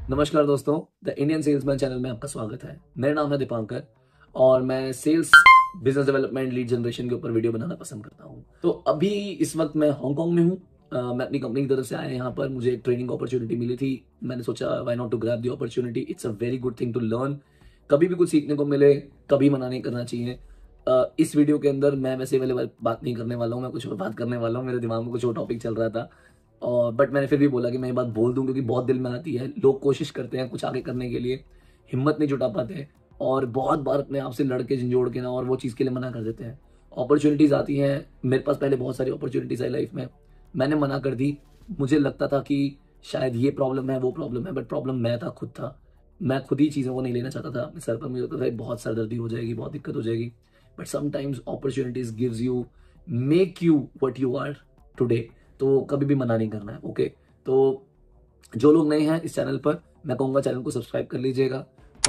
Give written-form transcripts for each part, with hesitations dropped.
नमस्कार दोस्तों, the Indian salesman channel में आपका स्वागत है। मेरा नाम है दीपांकर और मैं sales business development lead generation के ऊपर वीडियो बनाना पसंद करता हूं। तो अभी इस वक्त मैं हांगकांग में हूं। मैं अपनी कंपनी की तरफ से आया यहाँ पर। मुझे एक ट्रेनिंग अपॉर्चुनिटी मिली थी। मैंने सोचा why not to grab the opportunity. It's a very good thing to learn. कभी भी कुछ सीखने को मिले, कभी मना नहीं करना चाहिए। इस वीडियो के अंदर मैं वैसे वाले बात नहीं करने वाला हूँ, मैं कुछ और बात करने वाला हूँ। मेरे दिमाग में कुछ और टॉपिक चल रहा था और बट मैंने फिर भी बोला कि मैं ये बात बोल दूं क्योंकि बहुत दिल में आती है। लोग कोशिश करते हैं कुछ आगे करने के लिए, हिम्मत नहीं जुटा पाते और बहुत बार अपने आप से लड़के झंझोड़ के ना और वो चीज़ के लिए मना कर देते हैं। अपॉर्चुनिटीज़ आती हैं, मेरे पास पहले बहुत सारी अपॉर्चुनिटीज़ आई लाइफ में, मैंने मना कर दी। मुझे लगता था कि शायद ये प्रॉब्लम है, वो प्रॉब्लम है, बट प्रॉब्लम मैं था, खुद था। मैं खुद ही चीज़ों को नहीं लेना चाहता था अपने सर पर। मुझे लगता था बहुत सरदर्दी हो जाएगी, बहुत दिक्कत हो जाएगी। But sometimes opportunities gives you, make you what you are today. तो कभी भी मना नहीं करना है। ओके, तो जो लोग नए हैं इस चैनल पर, मैं कहूँगा चैनल को सब्सक्राइब कर लीजिएगा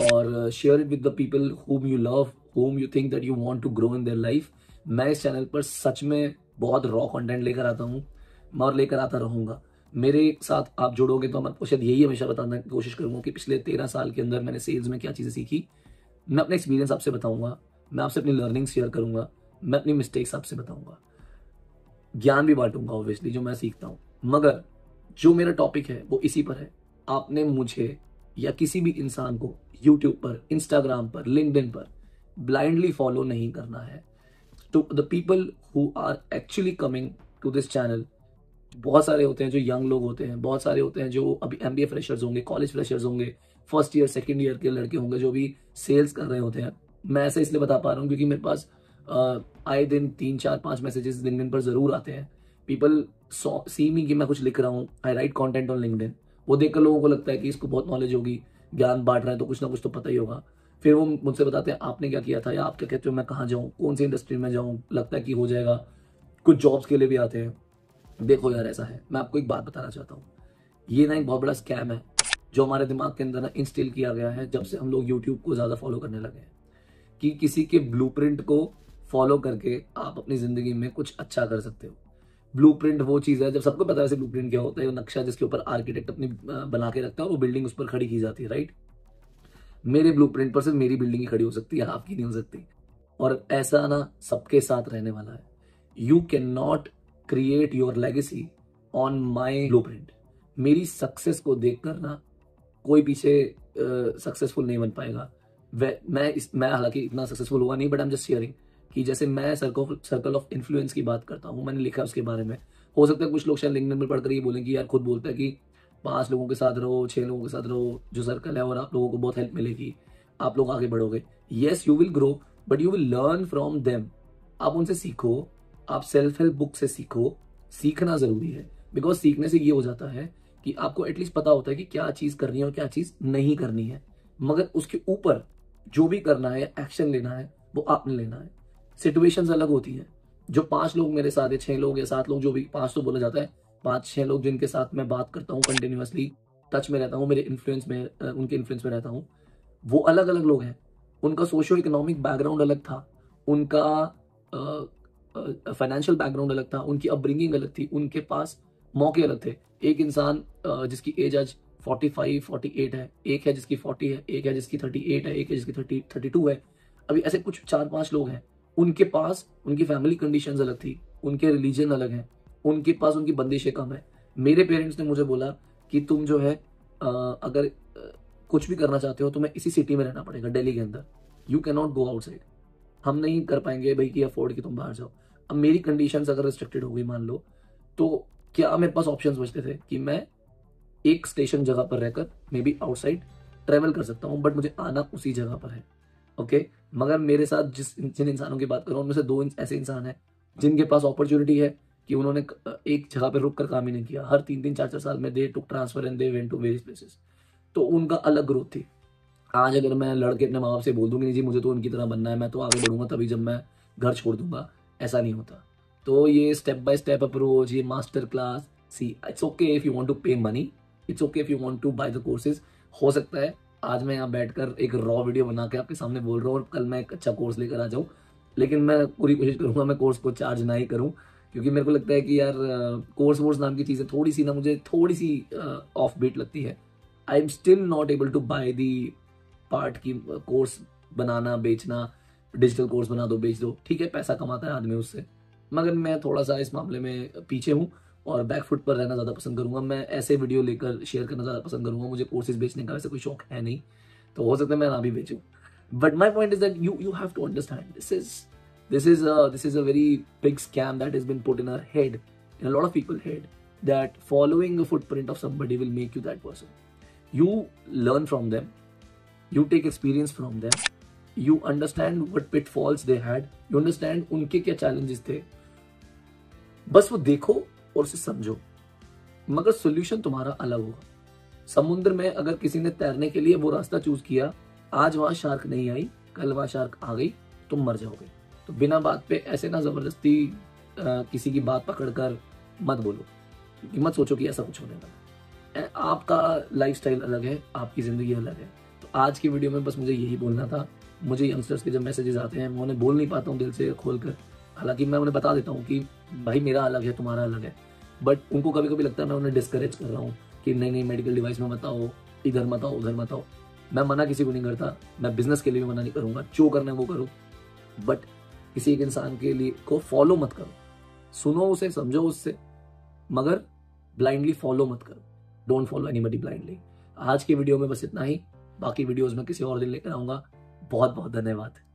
और share it with the people whom you love, whom you think that you want to grow in their life. मैं इस चैनल पर सच में बहुत रॉ कंटेंट लेकर आता हूँ, मैं और लेकर आता रहूँगा। मेरे साथ आप जुड़ोगे तो मैं आपको शायद यही हमेशा बताने की कोशिश करूँगा कि पिछले 13 साल के अंदर मैंने सेल्स में क्या चीज़ें सीखी। मैं अपना एक्सपीरियंस आपसे बताऊँगा, मैं आपसे अपनी लर्निंग शेयर करूँगा, मैं अपनी मिस्टेक्स आपसे बताऊँगा, ज्ञान भी बांटूंगा ऑब्वियसली जो मैं सीखता हूँ। मगर जो मेरा टॉपिक है वो इसी पर है। आपने मुझे या किसी भी इंसान को यूट्यूब पर, इंस्टाग्राम पर, लिंक्डइन पर ब्लाइंडली फॉलो नहीं करना है। To the people who are actually coming to this channel, बहुत सारे होते हैं जो यंग लोग होते हैं, बहुत सारे होते हैं जो अभी एमबीए फ्रेशर्स होंगे, कॉलेज फ्रेशर्स होंगे, फर्स्ट ईयर सेकंड ईयर के लड़के होंगे जो भी सेल्स कर रहे होते हैं। मैं ऐसा इसलिए बता पा रहा हूँ क्योंकि मेरे पास आए दिन 3 4 5 मैसेजेस लिंक्डइन पर जरूर आते हैं। पीपल सी मी कि मैं कुछ लिख रहा हूँ, I write content on LinkedIn. वो देखकर लोगों को लगता है कि इसको बहुत नॉलेज होगी, ज्ञान बांट रहे हैं तो कुछ ना कुछ तो पता ही होगा। फिर वो मुझसे बताते हैं आपने क्या किया था, या आप क्या कहते हो मैं कहाँ जाऊँ, कौन सी इंडस्ट्री में जाऊँ, लगता है कि हो जाएगा। कुछ जॉब्स के लिए भी आते हैं। देखो यार, ऐसा है, मैं आपको एक बात बताना चाहता हूँ। ये ना एक बहुत बड़ा स्कैम है जो हमारे दिमाग के अंदर ना इंस्टिल किया गया है जब से हम लोग यूट्यूब को ज्यादा फॉलो करने लगे हैं, कि किसी के ब्लूप्रिंट को फॉलो करके आप अपनी जिंदगी में कुछ अच्छा कर सकते हो। ब्लूप्रिंट वो चीज है, जब सबको पता है ब्लूप्रिंट क्या होता है, वो नक्शा जिसके ऊपर आर्किटेक्ट अपनी बना के रखता है और वो बिल्डिंग उस पर खड़ी की जाती है, राइट। मेरे ब्लूप्रिंट पर सिर्फ मेरी बिल्डिंग ही खड़ी हो सकती है, आपकी नहीं हो सकती। और ऐसा ना सबके साथ रहने वाला है। You can not create your legacy on my blueprint. मेरी सक्सेस को देखकर ना कोई पीछे सक्सेसफुल नहीं बन पाएगा। मैं हालांकि इतना सक्सेसफुल हुआ नहीं, but I am just sharing कि जैसे मैं सर्कल ऑफ इन्फ्लुएंस की बात करता हूँ, मैंने लिखा उसके बारे में। हो सकता है कुछ लोग शायद लिंक्डइन में पढ़कर ये बोलें कि यार खुद बोलता है कि 5 लोगों के साथ रहो, 6 लोगों के साथ रहो जो सर्कल है, और आप लोगों को बहुत हेल्प मिलेगी, आप लोग आगे बढ़ोगे। Yes, you will grow, but you will learn from them. आप उनसे सीखो, आप सेल्फ हेल्प बुक से सीखो। सीखना जरूरी है, बिकॉज सीखने से ये हो जाता है कि आपको एटलीस्ट पता होता है कि क्या चीज करनी है और क्या चीज नहीं करनी है। मगर उसके ऊपर जो भी करना है, एक्शन लेना है, वो आपने लेना है। सिचुएशंस अलग होती हैं। जो 5 लोग मेरे साथ है, 6 लोग या 7 लोग, जो भी 5 तो बोला जाता है, 5 6 लोग जिनके साथ मैं बात करता हूँ, कंटिन्यूअसली टच में रहता हूँ, मेरे इन्फ्लुएंस में उनके इन्फ्लुएंस में रहता हूँ, वो अलग अलग लोग हैं। उनका सोशियो इकोनॉमिक बैकग्राउंड अलग था, उनका फाइनेंशियल बैकग्राउंड अलग था, उनकी अपब्रिंगिंग अलग थी, उनके पास मौके अलग थे। एक इंसान जिसकी एज आज 45 48 है, एक है जिसकी 40 है, एक है जिसकी 38 है, एक है जिसकी 32 है। अभी ऐसे कुछ 4 5 लोग हैं, उनके पास उनकी फैमिली कंडीशंस अलग थी, उनके रिलीजन अलग हैं, उनके पास उनकी बंदिशें कम है। मेरे पेरेंट्स ने मुझे बोला कि तुम जो है अगर कुछ भी करना चाहते हो तुम्हें इसी सिटी में रहना पड़ेगा, दिल्ली के अंदर। You can not go outside. हम नहीं कर पाएंगे भाई कि अफोर्ड कि तुम बाहर जाओ। अब मेरी कंडीशंस अगर रिस्ट्रिक्टेड हो गई मान लो, तो क्या मेरे पास ऑप्शंस बचते थे कि मैं एक स्टेशन जगह पर रहकर मे बी आउटसाइड ट्रेवल कर सकता हूँ, बट मुझे आना उसी जगह पर है। ओके, मगर मेरे साथ जिन इंसानों की बात कर रहा हूँ उनमें से 2 ऐसे इंसान हैं जिनके पास अपॉर्चुनिटी है कि उन्होंने एक जगह पर रुक कर काम ही नहीं किया। हर 3 3 4 4 साल में they took transfer and they went to various places. तो उनका अलग ग्रोथ थी। आज अगर मैं लड़के अपने माँ बाप से बोल दूंगी नहीं जी मुझे तो उनकी तरह बनना है, मैं तो आगे बढ़ूंगा तभी जब मैं घर छोड़ दूंगा, ऐसा नहीं होता। तो ये स्टेप बाय स्टेप अप्रोच, ये master class, see it's okay if you want to pay money, it's okay if you want to buy the courses. हो सकता है आज मैं यहाँ बैठकर एक रॉ वीडियो बना के आपके सामने बोल रहा हूँ और कल मैं एक अच्छा कोर्स लेकर आ जाऊँ, लेकिन मैं पूरी कोशिश करूंगा मैं कोर्स को चार्ज ना ही करूँ, क्योंकि मेरे को लगता है कि यार कोर्स वोर्स नाम की चीज़ें थोड़ी सी ना मुझे थोड़ी सी ऑफ बीट लगती है। I am still not able to buy the part की कोर्स बनाना बेचना, डिजिटल कोर्स बना दो बेच दो, ठीक है पैसा कमाता है आदमी उससे, मगर मैं थोड़ा सा इस मामले में पीछे हूँ और बैकफुट पर रहना ज़्यादा पसंद करूंगा। मैं ऐसे वीडियो लेकर शेयर करना ज़्यादा पसंद करूंगा। मुझे कोर्सेज बेचने का वैसे कोई शौक है नहीं, तो हो सकता है मैं ना भी बेचूं, but my point is that you have to understand this is a very big scam that has been put in our head, in a lot of people's head, that following a footprint of somebody will make you that person. You learn from them, you take experience from them, you understand what pitfalls they had, you understand उनके क्या challenges थे, बस वो देखो और उसे समझो, मगर सोल्यूशन तुम्हारा अलग होगा। समुद्र में अगर किसी ने तैरने के लिए वो रास्ता चूज किया, आज वहां शार्क नहीं आई, कल वहां शार्क आ गई, तुम मर जाओगे। तो बिना बात पे ऐसे ना जबरदस्ती किसी की बात पकड़कर मत बोलो, क्योंकि मत सोचो कि ऐसा कुछ होने वाला है। आपका लाइफस्टाइल अलग है, आपकी जिंदगी अलग है। तो आज की वीडियो में बस मुझे यही बोलना था। मुझे यंगस्टर्स के जब मैसेजेस आते हैं मैं उन्हें बोल नहीं पाता हूँ दिल से खोलकर, हालांकि मैं उन्हें बता देता हूँ कि भाई मेरा अलग है, तुम्हारा अलग है, बट उनको कभी कभी लगता है मैं उन्हें डिस्करेज कर रहा हूँ कि नहीं नहीं मेडिकल डिवाइस में मत आओ, इधर मत आओ, उधर मत आओ। मैं मना किसी को नहीं करता, मैं बिजनेस के लिए भी मना नहीं करूंगा, जो करना है वो करो, बट किसी एक इंसान के लिए को फॉलो मत करो। सुनो उसे, समझो उससे, मगर ब्लाइंडली फॉलो मत करो। Don't follow anybody blindly. आज की वीडियो में बस इतना ही, बाकी वीडियोस में किसी और दिन लेकर आऊंगा। बहुत बहुत धन्यवाद।